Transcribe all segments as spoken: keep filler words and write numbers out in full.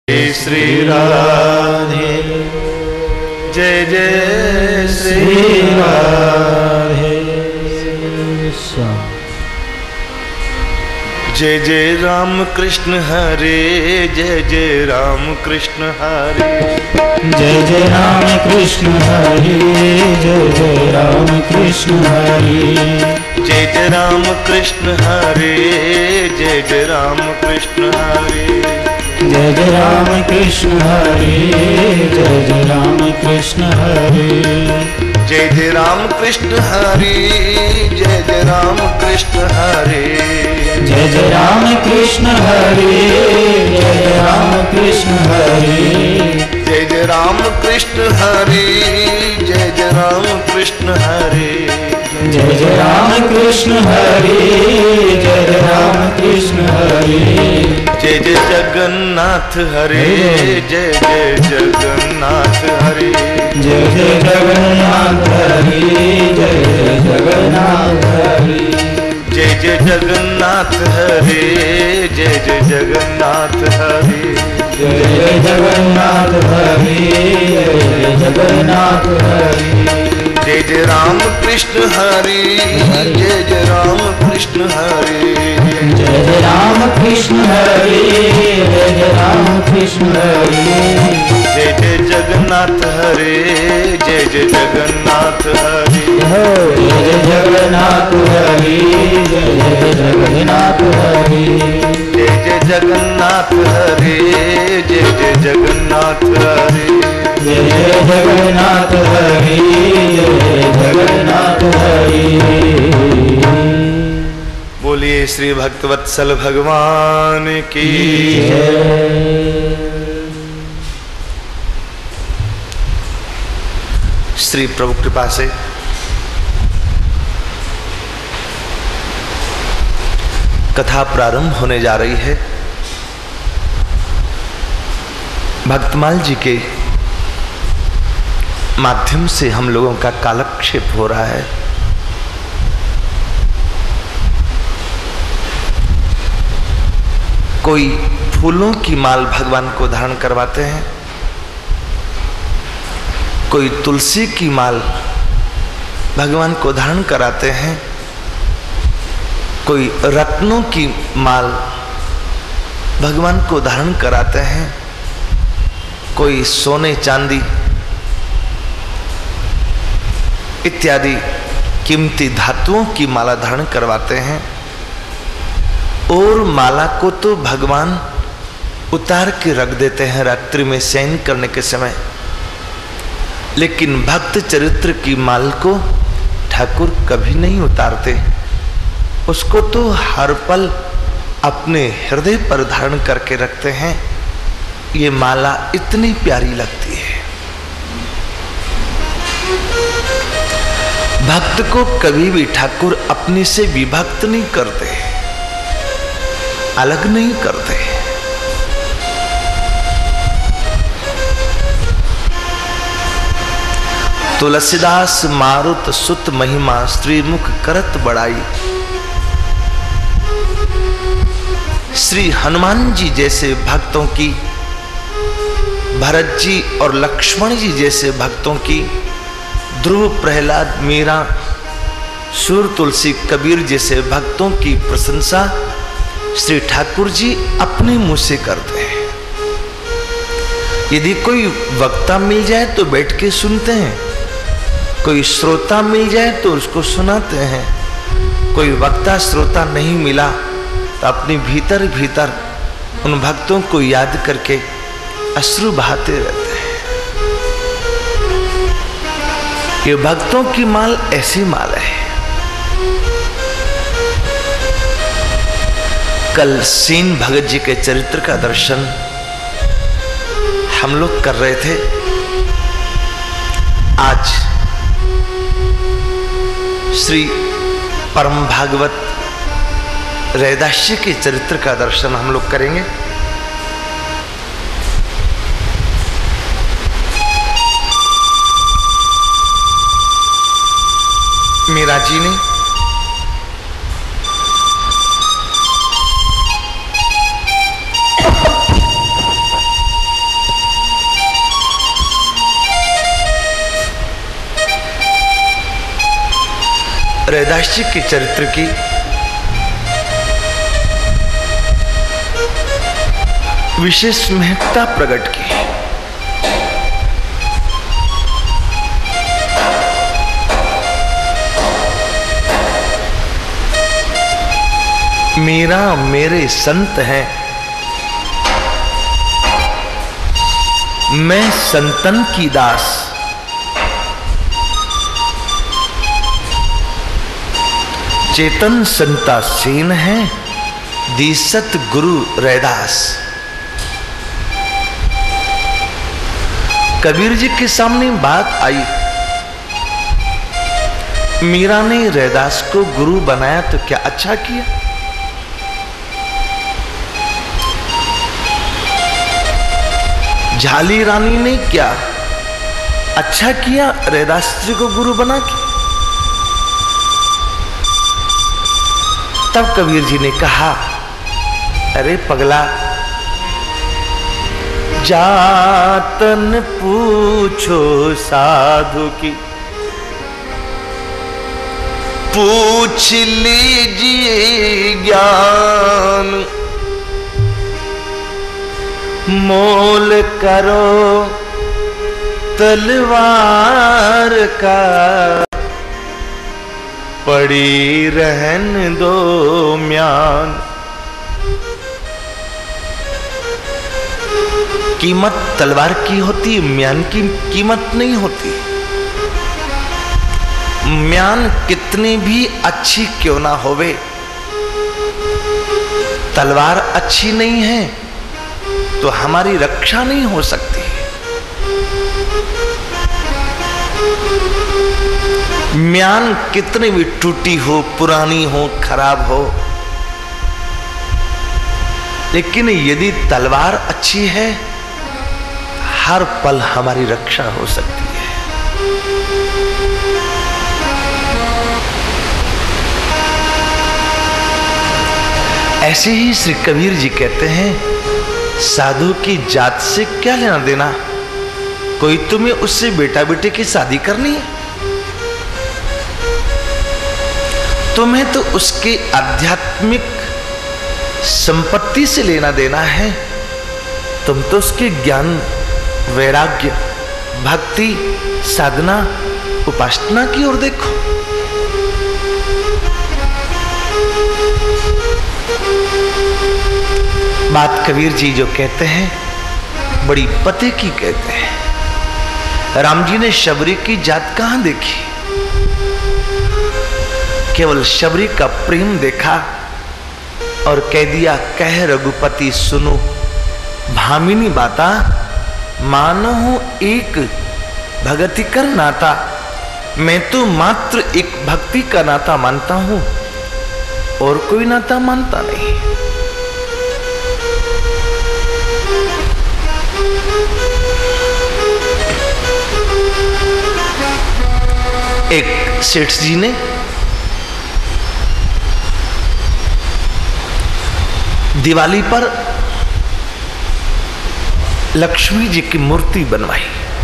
श्री राधे जय जय श्री राधे जय जय राम कृष्ण हरे जय जय राम कृष्ण हरे जय जय राम कृष्ण हरे जय जय राम कृष्ण हरे जय जय राम कृष्ण हरे जय जय राम कृष्ण हरे जय जय राम कृष्ण हरे जय जय राम कृष्ण हरे जय जय राम कृष्ण हरे जय जय राम कृष्ण हरे जय जय राम कृष्ण हरे जय जय राम कृष्ण हरे जय जय राम कृष्ण हरे जय जय राम कृष्ण हरे जय जय राम कृष्ण हरे जय जय राम कृष्ण हरे जय जय जगन्नाथ हरे जय जय जगन्नाथ हरे जय जय जगन्नाथ हरे जय जय जगन्नाथ हरे जय जय जगन्नाथ हरे जय जय जगन्नाथ हरे जय जय जगन्नाथ हरे जय जय जगन्नाथ हरे जय जय राम कृष्ण हरे जय जय राम कृष्ण हरे जय जय राम कृष्ण हरे जय जय राम कृष्ण हरे जय जय जगन्नाथ हरे जय जय जगन्नाथ हरे जय जय जगन्नाथ हरे जय जय जगन्नाथ हरे जय जय जगन्नाथ हरे जय जय जगन्नाथ हरे जय जय जगन्नाथ हरे जय जय जगन्नाथ हरे। बोलिए श्री भक्तवत्सल भगवान की श्री प्रभु कृपा से कथा प्रारंभ होने जा रही है। भक्तमाल जी के माध्यम से हम लोगों का कालक्षेप हो रहा है। कोई फूलों की माल भगवान को धारण करवाते हैं, कोई तुलसी की माल भगवान को धारण कराते हैं, कोई रत्नों की माल भगवान को धारण कराते हैं, कोई सोने चांदी इत्यादि कीमती धातुओं की माला धारण करवाते हैं। और माला को तो भगवान उतार के रख देते हैं रात्रि में शयन करने के समय, लेकिन भक्त चरित्र की माल को ठाकुर कभी नहीं उतारते। उसको तो हर पल अपने हृदय पर धारण करके रखते हैं। ये माला इतनी प्यारी लगती है। भक्त को कभी भी ठाकुर अपने से विभक्त नहीं करते, अलग नहीं करते। तुलसीदास मारुत सुत महिमा श्रीमुख करत बड़ाई। श्री हनुमान जी जैसे भक्तों की, भरत जी और लक्ष्मण जी जैसे भक्तों की, ध्रुव प्रहलाद मीरा सूर तुलसी कबीर जैसे भक्तों की प्रशंसा श्री ठाकुर जी अपने मुंह से करते हैं। यदि कोई वक्ता मिल जाए तो बैठ के सुनते हैं, कोई श्रोता मिल जाए तो उसको सुनाते हैं, कोई वक्ता श्रोता नहीं मिला तो अपने भीतर भीतर उन भक्तों को याद करके अश्रु बहाते रहते हैं। ये भक्तों की माल ऐसी माल है। कल सीन भगत जी के चरित्र का दर्शन हम लोग कर रहे थे। आज श्री परम भागवत रैदास जी के चरित्र का दर्शन हम लोग करेंगे। मीरा जी ने रैदास जी के चरित्र की विशेष महत्ता प्रकट की। मीरा मेरे संत हैं, मैं संतन की दास। चेतन संता सेन है, दीसत गुरु रैदास। कबीर जी के सामने बात आई, मीरा ने रैदास को गुरु बनाया तो क्या अच्छा किया। झाली रानी ने क्या अच्छा किया रैदास जी को गुरु बना के। तब कबीर जी ने कहा, अरे पगला, जातन पूछो साधु की, पूछ लीजिए ज्ञान, मोल करो तलवार का, पड़ी रहन दो म्यान। कीमत तलवार की होती, म्यान की कीमत नहीं होती। म्यान कितनी भी अच्छी क्यों ना होवे, तलवार अच्छी नहीं है तो हमारी रक्षा नहीं हो सकती। म्यान कितनी भी टूटी हो, पुरानी हो, खराब हो, लेकिन यदि तलवार अच्छी है, हर पल हमारी रक्षा हो सकती है। ऐसे ही श्री कबीर जी कहते हैं, साधु की जात से क्या लेना देना, कोई तुम्हें उससे बेटा बेटे की शादी करनी है, तुम्हें तो उसके आध्यात्मिक संपत्ति से लेना देना है। तुम तो उसके ज्ञान, वैराग्य, भक्ति, साधना, उपासना की ओर देखो। बात कबीर जी जो कहते हैं बड़ी पते की कहते हैं। राम जी ने शबरी की जात कहां देखी, केवल शबरी का प्रेम देखा और कह दिया, कह रघुपति सुनो भामिनी बाता, मानो हूं एक भगति कर नाता। मैं तो मात्र एक भक्ति का नाता मानता हूं और कोई नाता मानता नहीं। एक सेठ जी ने दिवाली पर लक्ष्मी जी की मूर्ति बनवाई।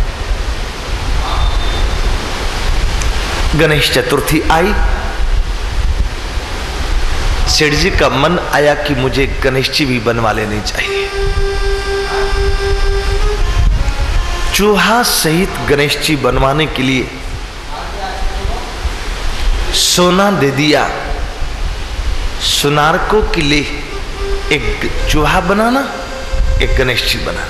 गणेश चतुर्थी आई, सेठ जी का मन आया कि मुझे गणेश जी भी बनवा लेने चाहिए। चूहा सहित गणेश जी बनवाने के लिए सोना दे दिया सुनार को कि ले, एक चूहा बनाना, एक गणेश जी बनाना।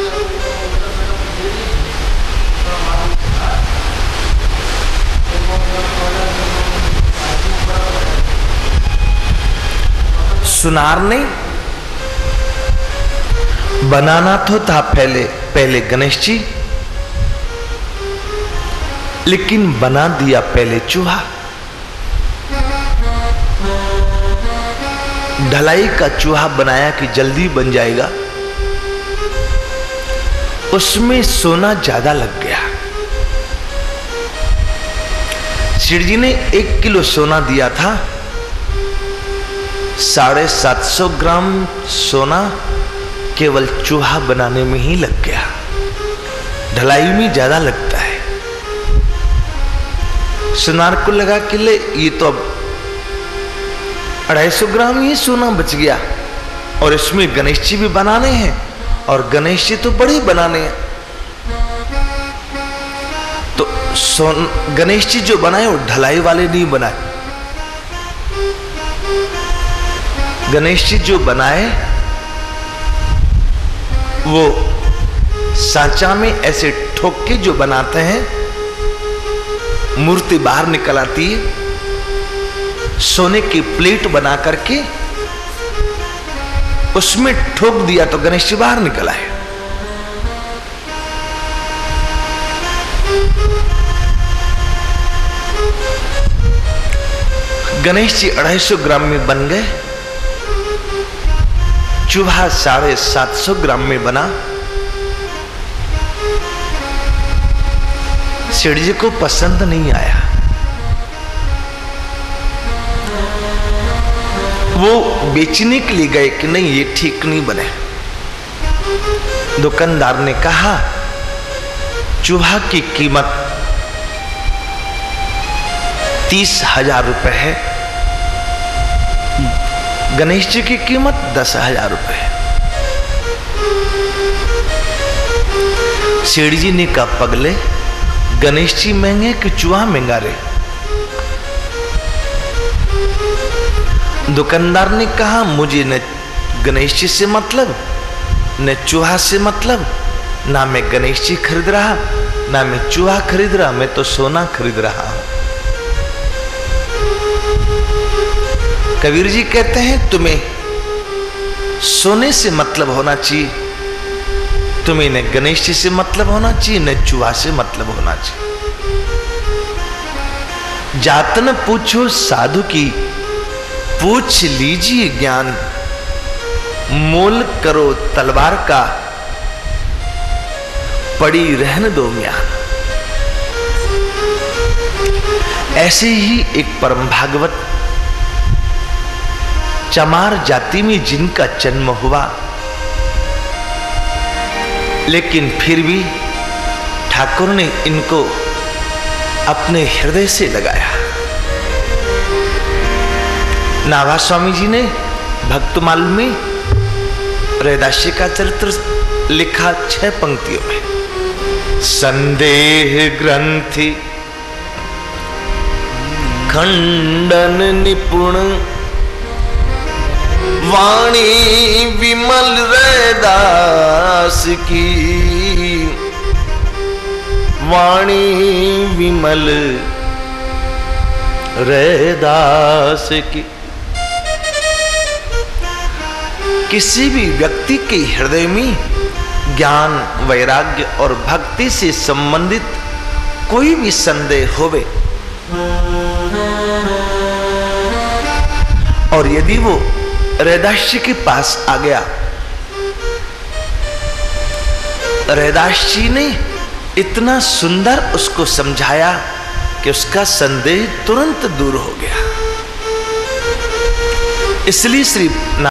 सुनार ने बनाना तो था पहले पहले गणेश जी, लेकिन बना दिया पहले चूहा। ढलाई का चूहा बनाया कि जल्दी बन जाएगा, उसमें सोना ज्यादा लग गया। सेठ जी ने एक किलो सोना दिया था, साढ़े सात सौ ग्राम सोना केवल चूहा बनाने में ही लग गया। ढलाई में ज्यादा लगता है। सुनार को लगा कि ले ये तो अब अढ़ाई सौ ग्राम ही सोना बच गया, और इसमें गणेश जी भी बनाने हैं, और गणेश जी तो बड़े बनाने हैं। तो सोन गणेश जी जो बनाए वो ढलाई वाले नहीं बनाए। गणेश जी जो बनाए वो सांचा में ऐसे ठोक के जो बनाते हैं, मूर्ति बाहर निकल आती है। सोने की प्लेट बना करके उसमें ठोक दिया तो गणेश जी बाहर निकल आए। गणेश जी अढ़ाई सौ ग्राम में बन गए। चूहा साढ़े सात सौ ग्राम में बना। सेठ जी को पसंद नहीं आया। वो बेचने के लिए गए कि नहीं ये ठीक नहीं बने। दुकानदार ने कहा चूहा की कीमत तीस हजार रुपए है, गणेश जी की कीमत दस हजार रुपए है। सेठ जी ने कहा पगले, गणेश जी महंगे कि चूहा महंगा रे? दुकानदार ने कहा मुझे न गणेश जी से मतलब, न चूहा से मतलब, ना मैं गणेश जी खरीद रहा, ना मैं चूहा खरीद रहा, मैं तो सोना खरीद रहा हूं। कबीर जी कहते हैं तुम्हें सोने से मतलब होना चाहिए, तुम्हें न गणेश जी से मतलब होना चाहिए, न चूहा से मतलब होना चाहिए। जात न पूछो साधु की, पूछ लीजिए ज्ञान, मोल करो तलवार का, पड़ी रहने दो म्यान। ऐसे ही एक परम भागवत चमार जाति में जिनका जन्म हुआ, लेकिन फिर भी ठाकुर ने इनको अपने हृदय से लगाया। नाभा स्वामी जी ने भक्तमाल में रैदासी का चरित्र लिखा छह पंक्तियों में। संदेह ग्रंथि खंडन निपुण, वाणी विमल रैदास की, वाणी विमल रैदास की। किसी भी व्यक्ति के हृदय में ज्ञान, वैराग्य और भक्ति से संबंधित कोई भी संदेह होवे, और यदि वो रैदास जी के पास आ गया, रैदास जी ने इतना सुंदर उसको समझाया कि उसका संदेह तुरंत दूर हो गया। इसलिए श्री